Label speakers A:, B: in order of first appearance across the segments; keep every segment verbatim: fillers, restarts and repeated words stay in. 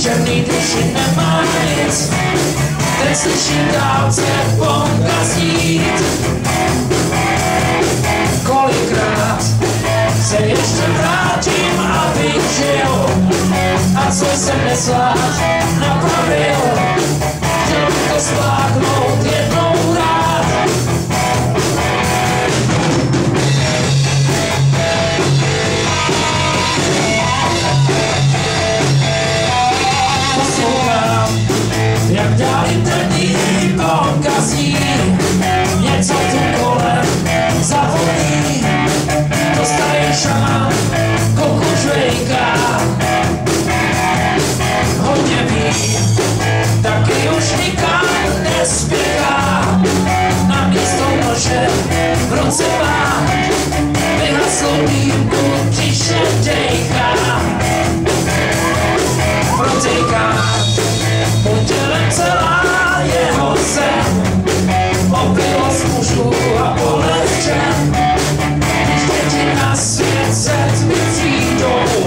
A: černý duši nemá nic, teď slyším dálce bonka znít. Kolikrát se ještě vrátím, abych žil, a co jsem nesláž napravil, chtěl bych to spláknout jednou rád. Jak dál interní bonka zní, něco tu kolem zavolí, to starý šaman kokužvejka hodně ví, taky už nikam nespěchá, na místo nože v ruce má vyhaslou dýmku, tiše dejchá, protéká tělem celá jeho zem, opilost mužů a polehčen, když děti na svět se tmy přijdou,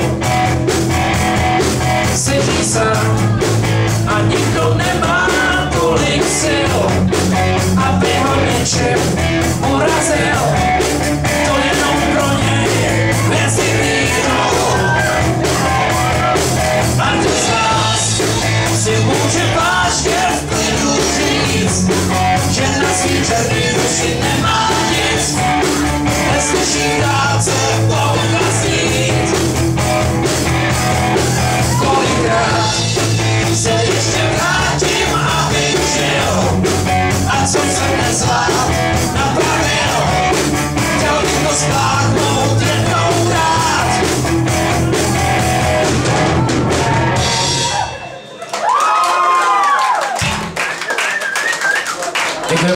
A: sedí sám a nikdo nemá tolik sil, aby ho něčem